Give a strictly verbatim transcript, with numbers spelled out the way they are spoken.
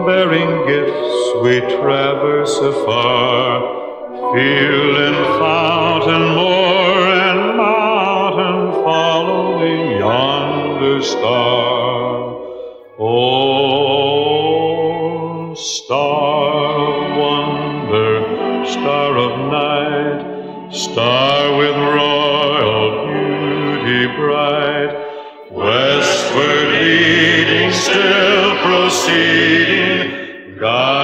bearing gifts we traverse afar, field and fountain, moor and mountain, following yonder star. Oh, star of wonder, star of night, star with royal beauty bright, westward leading, still proceeding, God